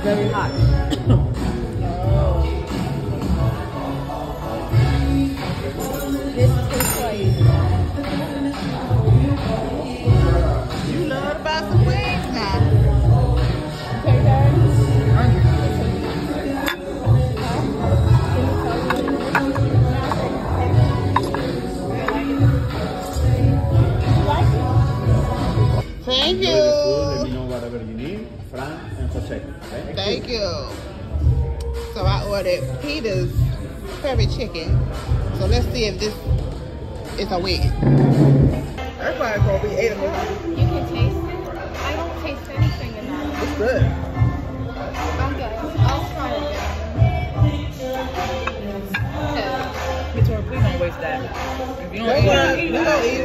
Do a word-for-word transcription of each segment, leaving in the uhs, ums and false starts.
very hot. This tastes like. You love to buy some wings now. Okay, guys. Thank you. Let me know whatever you need. Fran and Jose. Okay? Thank you. So I ordered Peter's curry chicken. So let's see if this is a wing. Everybody's gonna be eating it. You can taste it. I don't taste anything in that. It's good. I'm good. I'll try it. Okay. Victoria, please don't waste that. If you don't That's eat why it, we don't eat it.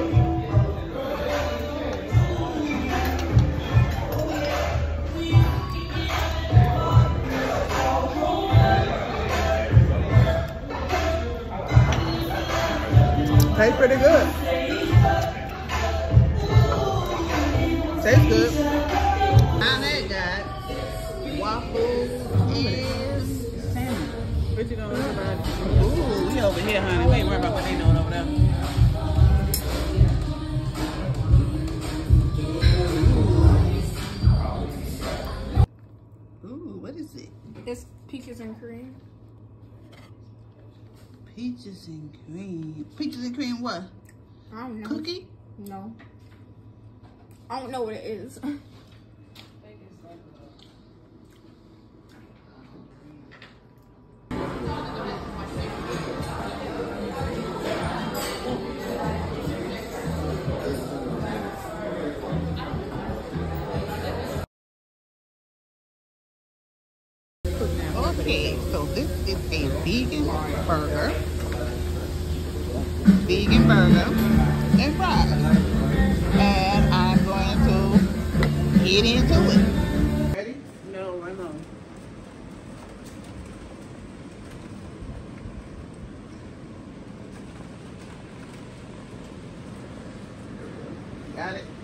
Tastes pretty good. Tastes good. And they got waffles and salmon. What you gonna worry about? Ooh, we over here, honey. We ain't worried about what they doing over there. ooh, what is it? It's peaches and cream. Peaches and cream. Peaches and cream what? I don't know. Cookie? No. I don't know what it is. Okay, so this is a vegan burger. Vegan burger and fries. And I'm going to get into it. Ready? No, right on. Got it.